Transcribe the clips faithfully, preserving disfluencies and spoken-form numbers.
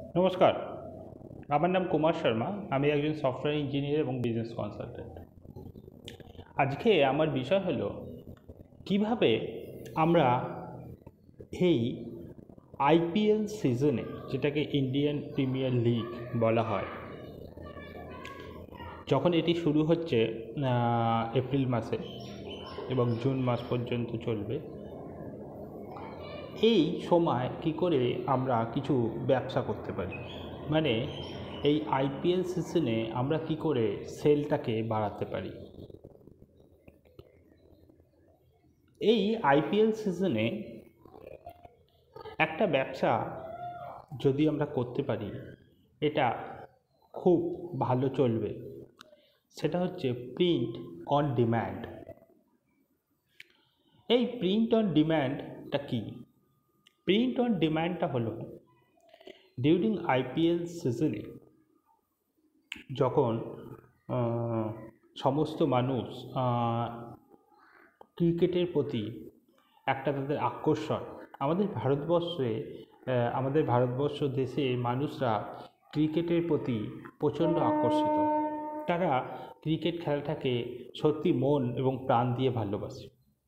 নমস্কার, আমার নাম কুমার শর্মা। আমি একজন সফটওয়্যার ইঞ্জিনিয়ার এবং বিজনেস কনসালটেন্ট। আজকে আমার বিষয় হলো কিভাবে আমরা এই আইপিএল সিজনে, যেটাকে ইন্ডিয়ান প্রিমিয়ার লিগ বলা হয়, যখন এটি শুরু হচ্ছে এপ্রিল মাসে এবং জুন মাস পর্যন্ত চলবে, এই সময় কি করে আমরা কিছু ব্যবসা করতে পারি, মানে এই আইপিএল সিজনে আমরা কি করে সেলটাকে বাড়াতে পারি। এই আইপিএল সিজনে একটা ব্যবসা যদি আমরা করতে পারি, এটা খুব ভালো চলবে। সেটা হচ্ছে প্রিন্ট অন ডিম্যান্ড। এই প্রিন্ট অন ডিম্যান্ডটা কি? প্রিন্ট অন ডিম্যান্ডটা হলো ডিউরিং আইপিএল সিজনে যখন সমস্ত মানুষ ক্রিকেটের প্রতি একটা তাদের আকর্ষণ, আমাদের ভারতবর্ষে আমাদের ভারতবর্ষ দেশে মানুষরা ক্রিকেটের প্রতি প্রচণ্ড আকর্ষিত। তারা ক্রিকেট খেলাটাকে সত্যি মন এবং প্রাণ দিয়ে ভালোবাসে।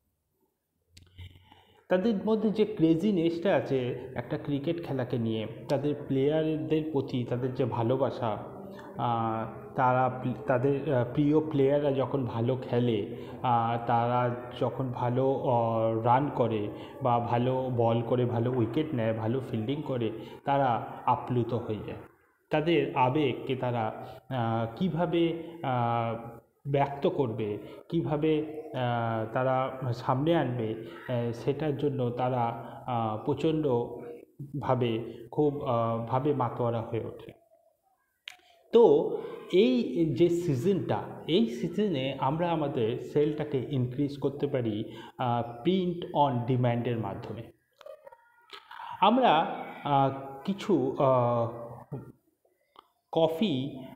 তাদের মধ্যে যে ক্রেজিনেসটা আছে একটা ক্রিকেট খেলাকে নিয়ে, তাদের প্লেয়ারদের প্রতি তাদের যে ভালোবাসা, তারা তাদের প্রিয় প্লেয়াররা যখন ভালো খেলে, তারা যখন ভালো রান করে বা ভালো বল করে, ভালো উইকেট নেয়, ভালো ফিল্ডিং করে, তারা আপ্লুত হয়ে যায়। তাদের আবেগকে তারা কিভাবে ব্যক্ত করবে, কিভাবে তারা সামনে আনবে, সেটার জন্য তারা প্রচণ্ডভাবে খুব ভাবে মাতোয়ারা হয়ে ওঠে। তো এই যে সিজনটা, এই সিজনে আমরা আমাদের সেলটাকে ইনক্রিজ করতে পারি প্রিন্ট অন ডিম্যান্ডের মাধ্যমে। আমরা কিছু কফি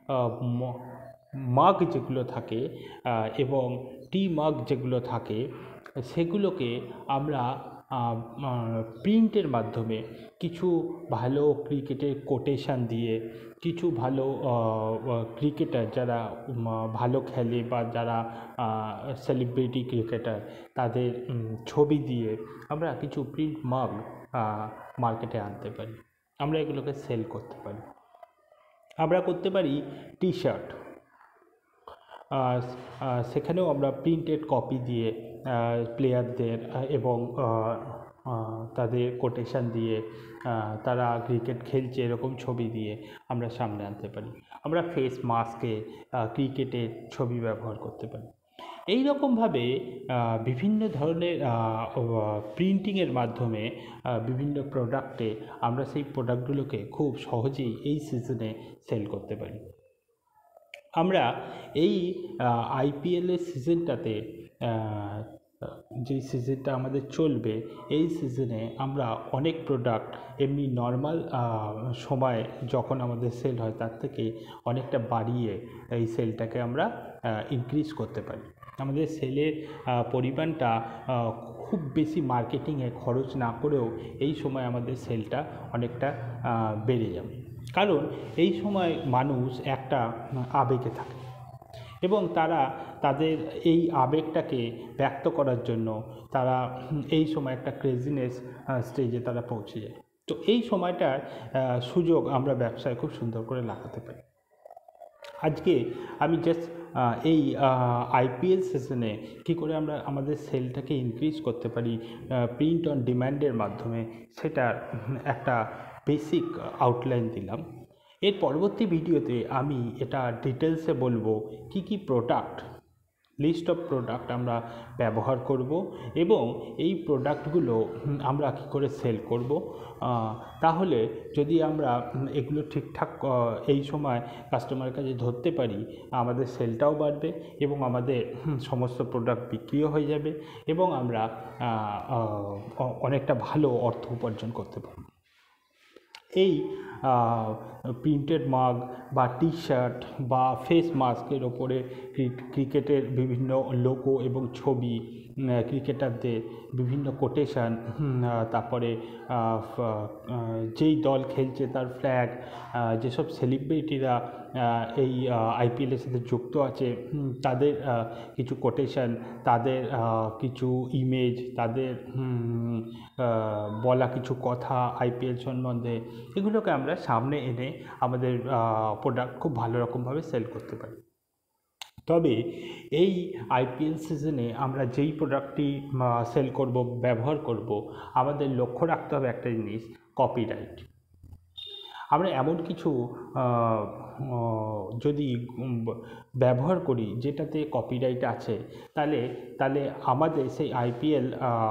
মাগ যেগুলো থাকে এবং টি মাগ যেগুলো থাকে, সেগুলোকে আমরা প্রিন্টের মাধ্যমে কিছু ভালো ক্রিকেটের কোটেশন দিয়ে, কিছু ভালো ক্রিকেটার যারা ভালো খেলে বা যারা সেলিব্রিটি ক্রিকেটার, তাদের ছবি দিয়ে আমরা কিছু প্রিন্ট মাগ মার্কেটে আনতে পারি। আমরা এগুলোকে সেল করতে পারি। আমরা করতে পারি টি শার্ট, সেখানেও আমরা প্রিন্টেড কপি দিয়ে প্লেয়ারদের এবং তাদের কোটেশন দিয়ে, তারা ক্রিকেট খেলছে এরকম ছবি দিয়ে আমরা সামনে আনতে পারি। আমরা ফেস মাস্কে ক্রিকেটের ছবি ব্যবহার করতে পারি। এই রকমভাবে বিভিন্ন ধরনের প্রিন্টিংয়ের মাধ্যমে বিভিন্ন প্রোডাক্টে আমরা সেই প্রোডাক্টগুলোকে খুব সহজেই এই সিজনে সেল করতে পারি। আমরা এই আইপিএলের সিজনটাতে, যেই সিজনটা আমাদের চলবে, এই সিজনে আমরা অনেক প্রোডাক্ট এমনি নর্মাল সময় যখন আমাদের সেল হয় তার থেকে অনেকটা বাড়িয়ে এই সেলটাকে আমরা ইনক্রিজ করতে পারি। আমাদের সেলের পরিমাণটা খুব বেশি মার্কেটিংয়ে খরচ না করেও এই সময় আমাদের সেলটা অনেকটা বেড়ে যাবে। কারণ এই সময় মানুষ একটা আবেগে থাকে এবং তারা তাদের এই আবেগটাকে ব্যক্ত করার জন্য তারা এই সময় একটা ক্রেজিনেস স্টেজে তারা পৌঁছে যায়। তো এই সময়টার সুযোগ আমরা ব্যবসায় খুব সুন্দর করে লাগাতে পারি। আজকে আমি জাস্ট এই আইপিএল সিজনে কী করে আমরা আমাদের সেলটাকে ইনক্রিজ করতে পারি প্রিন্ট অন ডিম্যান্ডের মাধ্যমে, সেটার একটা বেসিক আউটলাইন দিলাম। এর পরবর্তী ভিডিওতে আমি এটা ডিটেলসে বলবো কি কি প্রোডাক্ট, লিস্ট অফ প্রোডাক্ট আমরা ব্যবহার করব এবং এই প্রোডাক্টগুলো আমরা কী করে সেল করব। তাহলে যদি আমরা এগুলো ঠিকঠাক এই সময় কাস্টমারের কাছে ধরতে পারি, আমাদের সেলটাও বাড়বে এবং আমাদের সমস্ত প্রোডাক্ট বিক্রিও হয়ে যাবে এবং আমরা অনেকটা ভালো অর্থ উপার্জন করতে পারব। এই প্রিন্টেড মাগ বা টি শার্ট বা ফেস মাস্কের ওপরে ক্রিকেটের বিভিন্ন লোগো এবং ছবি, ক্রিকেটারদের বিভিন্ন কোটেশন, তারপরে যেই দল খেলছে তার ফ্ল্যাগ, যেসব সেলিব্রিটিরা এই আইপিএলের সাথে যুক্ত আছে তাদের কিছু কোটেশন, তাদের কিছু ইমেজ, তাদের বলা কিছু কথা আইপিএল সম্বন্ধে, এগুলোকে আমরা সামনে এনে আমাদের প্রোডাক্ট খুব ভালো রকমভাবে সেল করতে পারি। তবে এই আইপিএল সিজনে আমরা যেই প্রোডাক্টটি সেল করব, ব্যবহার করব, আমাদের লক্ষ্য রাখতে হবে একটা জিনিস, কপিরাইট। আমরা এমন কিছু যদি ব্যবহার করি যেটাতে কপিরাইট আছে, তাহলে তাহলে আমাদের সেই আইপিএল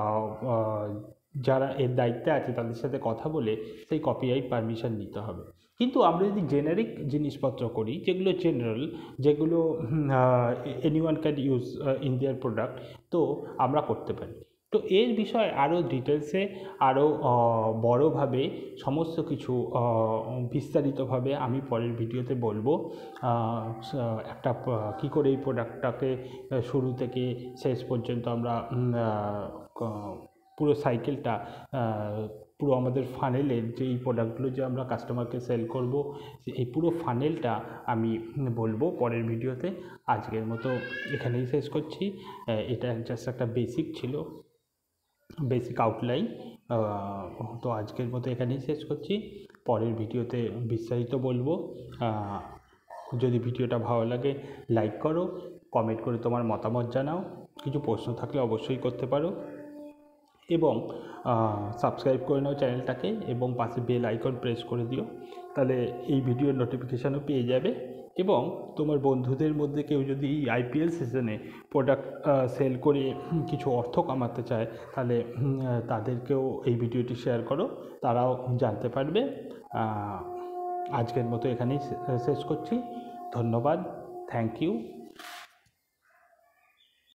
যারা এর দায়িত্বে আছে তাদের সাথে কথা বলে সেই কপিরাইট পারমিশন নিতে হবে। কিন্তু আমরা যদি জেনারিক জিনিসপত্র করি, যেগুলো জেনারেল, যেগুলো anyone can use in their product, তো আমরা করতে পারি। তো এর বিষয়ে আরও ডিটেলসে, আরও বড়োভাবে সমস্ত কিছু বিস্তারিতভাবে আমি পরের ভিডিওতে বলবো। একটা কী করে এই প্রোডাক্টটাকে শুরু থেকে শেষ পর্যন্ত আমরা পুরো সাইকেলটা, পুরো আমাদের ফানেলের যেই প্রোডাক্টগুলো যে আমরা কাস্টমারকে সেল করব, এই পুরো ফানেলটা আমি বলবো পরের ভিডিওতে। আজকের মতো এখানেই শেষ করছি। এটা জাস্ট একটা বেসিক ছিল, বেসিক আউটলাইন। তো আজকের মতো এখানেই শেষ করছি, পরের ভিডিওতে বিস্তারিত বলবো। যদি ভিডিওটা ভালো লাগে লাইক করো, কমেন্ট করে তোমার মতামত জানাও, কিছু প্রশ্ন থাকলে অবশ্যই করতে পারো, এবং সাবস্ক্রাইব করে নাও চ্যানেলটাকে, এবং পাশে বেল আইকন প্রেস করে দিও, তাহলে এই ভিডিওর নোটিফিকেশানও পেয়ে যাবে। এবং তোমার বন্ধুদের মধ্যে কেউ যদি আইপিএল সিজনে প্রোডাক্ট সেল করে কিছু অর্থ কামাতে চায়, তাহলে তাদেরকেও এই ভিডিওটি শেয়ার করো, তারাও জানতে পারবে। আজকের মতো এখানেই শেষ করছি। ধন্যবাদ, থ্যাংক ইউ।